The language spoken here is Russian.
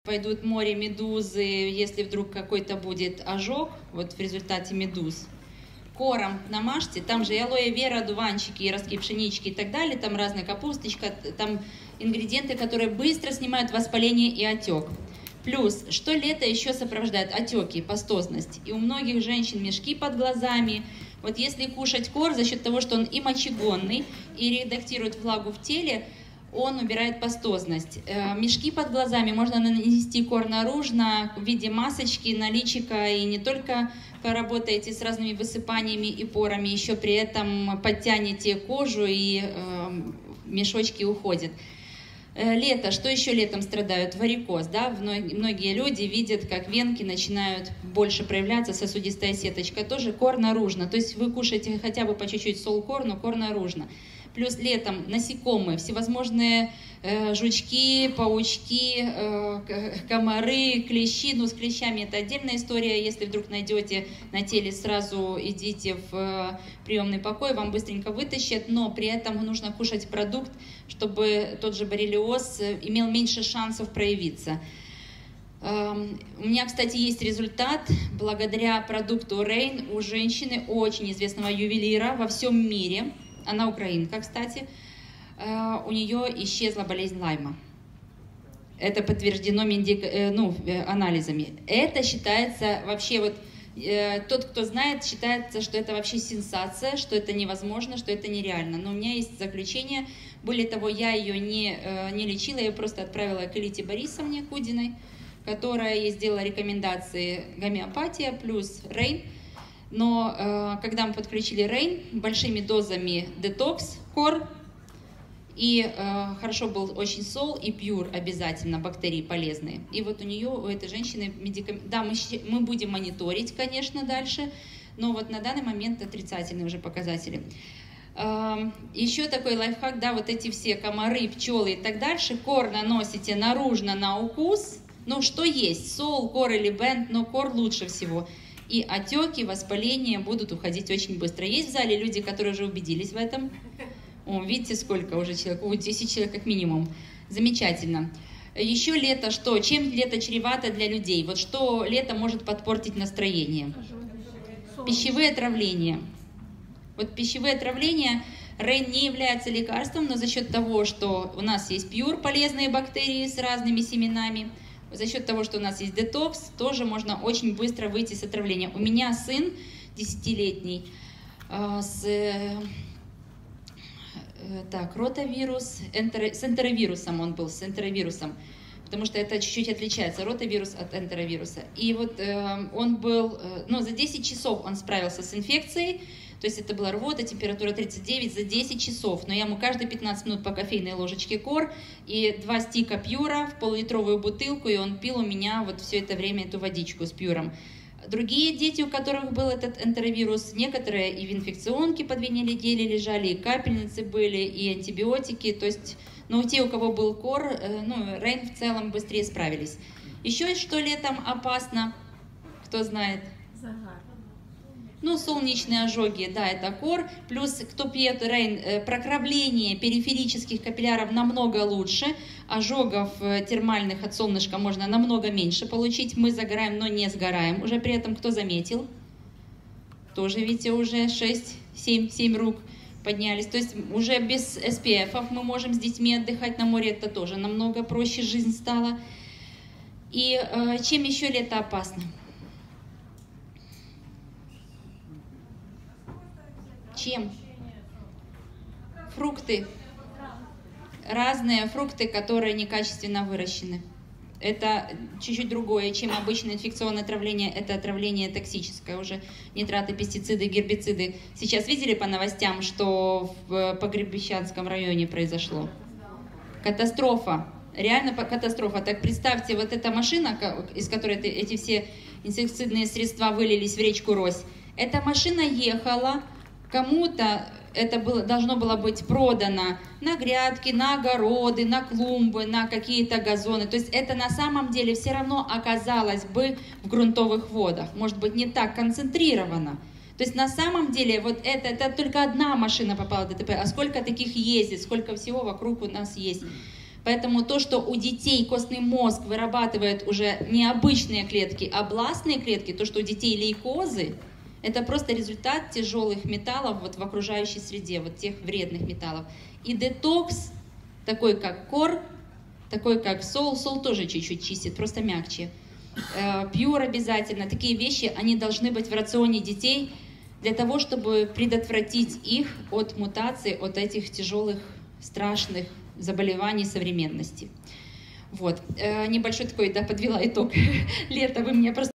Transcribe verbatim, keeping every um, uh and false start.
Пойдут в море медузы, если вдруг какой-то будет ожог, вот в результате медуз. Кором намажьте, там же и алоэ вера, дуванчики, и ростки пшенички и так далее, там разная капусточка, там ингредиенты, которые быстро снимают воспаление и отек. Плюс, что лето еще сопровождает? Отеки, пастозность. И у многих женщин мешки под глазами. Вот если кушать кор, за счет того, что он и мочегонный, и редактирует влагу в теле, он убирает пастозность. Мешки под глазами можно нанести кор наружно в виде масочки на личико, и не только поработаете с разными высыпаниями и порами, еще при этом подтянете кожу, и э, мешочки уходят. Лето. Что еще летом страдают? Варикоз. Да? Многие люди видят, как венки начинают больше проявляться, сосудистая сеточка. Тоже кор наружно. То есть вы кушаете хотя бы по чуть-чуть сол-кор, но кор наружно. Плюс летом насекомые, всевозможные э, жучки, паучки, э, комары, клещи. Ну, с клещами это отдельная история. Если вдруг найдете на теле, сразу идите в э, приемный покой, вам быстренько вытащат. Но при этом нужно кушать продукт, чтобы тот же боррелиоз имел меньше шансов проявиться. Э, у меня, кстати, есть результат. Благодаря продукту Рейн у женщины, очень известного ювелира во всем мире, она украинка, кстати, у нее исчезла болезнь Лайма. Это подтверждено ну, анализами. Это считается вообще, вот тот, кто знает, считается, что это вообще сенсация, что это невозможно, что это нереально. Но у меня есть заключение. Более того, я ее не, не лечила, я ее просто отправила к Элите Борисовне Кудиной, которая ей сделала рекомендации гомеопатия плюс Рейн. Но э, когда мы подключили Рейн, большими дозами детокс, кор, и э, хорошо был очень сол и пьюр обязательно, бактерии полезные. И вот у нее, у этой женщины, медикам... да, мы, мы будем мониторить, конечно, дальше, но вот на данный момент отрицательные уже показатели. Э, еще такой лайфхак, да, вот эти все комары, пчелы и так дальше, кор наносите наружно на укус, ну что есть, сол, кор или бенд, но кор лучше всего. И отеки, воспаления будут уходить очень быстро. Есть в зале люди, которые уже убедились в этом? О, видите, сколько уже человек? О, десять человек как минимум. Замечательно. Еще лето что? Чем лето чревато для людей? Вот что лето может подпортить настроение? Пищевые отравления. Вот пищевые отравления, Рейн не является лекарством, но за счет того, что у нас есть пьюр, полезные бактерии с разными семенами, за счет того, что у нас есть детокс, тоже можно очень быстро выйти с отравления. У меня сын десятилетний э, с, э, так, ротавирус, энтеро, с энтеровирусом он был, с энтеровирусом, потому что это чуть-чуть отличается, ротавирус от энтеровируса. И вот э, он был, э, ну, за десять часов он справился с инфекцией, то есть это была рвота, температура тридцать девять за десять часов. Но я ему каждые пятнадцать минут по кофейной ложечке кор и два стика пьюра в полулитровую бутылку, и он пил у меня вот все это время эту водичку с пьюром. Другие дети, у которых был этот энтеровирус, некоторые и в инфекционке по две недели лежали, и капельницы были, и антибиотики. То есть, ну, те, у кого был кор, ну, Рейн в целом быстрее справились. Еще что летом опасно, кто знает? Загар. Ну, солнечные ожоги, да, это кор. Плюс, кто пьет Рейн, прокровление периферических капилляров намного лучше. Ожогов термальных от солнышка можно намного меньше получить. Мы загораем, но не сгораем. Уже при этом кто заметил? Тоже, видите, уже шесть, семь, семь рук поднялись. То есть уже без эс пи эф мы можем с детьми отдыхать на море. Это тоже намного проще жизнь стала. И э, чем еще лето опасно? Чем? Фрукты. Разные фрукты, которые некачественно выращены. Это чуть-чуть другое, чем обычное инфекционное отравление. Это отравление токсическое, уже нитраты, пестициды, гербициды. Сейчас видели по новостям, что в Погребищенском районе произошло? Катастрофа. Реально катастрофа. Так представьте, вот эта машина, из которой эти все инсектицидные средства вылились в речку Рось, эта машина ехала, кому-то это было, должно было быть продано на грядки, на огороды, на клумбы, на какие-то газоны. То есть это на самом деле все равно оказалось бы в грунтовых водах. Может быть, не так концентрировано. То есть на самом деле вот это, это только одна машина попала в ДТП, а сколько таких ездит, сколько всего вокруг у нас есть. Поэтому то, что у детей костный мозг вырабатывает уже не обычные клетки, а бластные клетки, то, что у детей лейкозы, это просто результат тяжелых металлов вот в окружающей среде, вот тех вредных металлов. И детокс, такой как кор, такой как сол, сол тоже чуть-чуть чистит, просто мягче. Пьюр обязательно. Такие вещи, они должны быть в рационе детей для того, чтобы предотвратить их от мутаций, от этих тяжелых, страшных заболеваний современности. Вот. Небольшой такой, да, подвела итог. Лето, вы меня просто